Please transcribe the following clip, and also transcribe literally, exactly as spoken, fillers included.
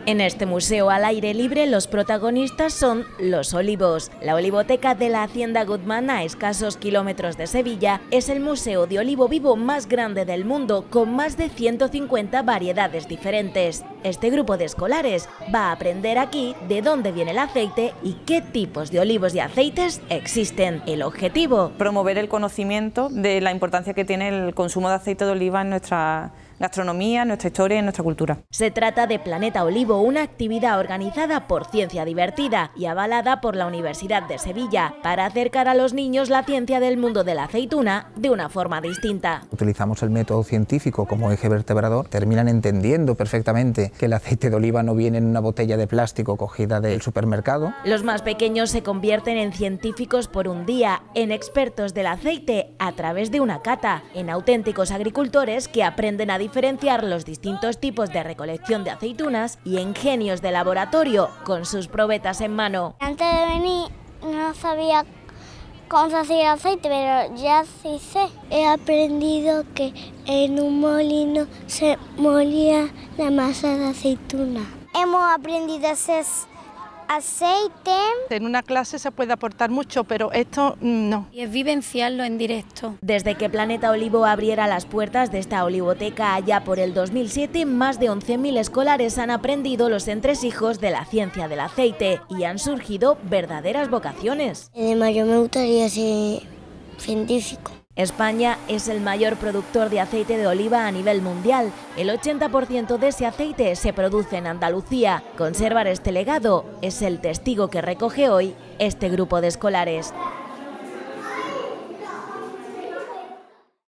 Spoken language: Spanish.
En este museo al aire libre los protagonistas son los olivos. La olivoteca de la Hacienda Guzmán, a escasos kilómetros de Sevilla, es el museo de olivo vivo más grande del mundo, con más de ciento cincuenta variedades diferentes. Este grupo de escolares va a aprender aquí de dónde viene el aceite y qué tipos de olivos y aceites existen. El objetivo: promover el conocimiento de la importancia que tiene el consumo de aceite de oliva en nuestra gastronomía, en nuestra historia y en nuestra cultura. Se trata de Planeta Olivo, una actividad organizada por Ciencia Divertida y avalada por la Universidad de Sevilla para acercar a los niños la ciencia del mundo de la aceituna de una forma distinta. Utilizamos el método científico como eje vertebrador, terminan entendiendo perfectamente que el aceite de oliva no viene en una botella de plástico cogida del supermercado. Los más pequeños se convierten en científicos por un día, en expertos del aceite a través de una cata, en auténticos agricultores que aprenden a diferenciar los distintos tipos de recolección de aceitunas y en genios de laboratorio con sus probetas en mano. Antes de venir no sabía cómo se hacía el aceite, pero ya sí sé. He aprendido que en un molino se molía la masa de aceituna. Hemos aprendido a hacer aceite. En una clase se puede aportar mucho, pero esto no. Y es vivenciarlo en directo. Desde que Planeta Olivo abriera las puertas de esta olivoteca allá por el dos mil siete, más de once mil escolares han aprendido los entresijos de la ciencia del aceite y han surgido verdaderas vocaciones. Además, yo me gustaría ser científico. España es el mayor productor de aceite de oliva a nivel mundial. El ochenta por ciento de ese aceite se produce en Andalucía. Conservar este legado es el testigo que recoge hoy este grupo de escolares.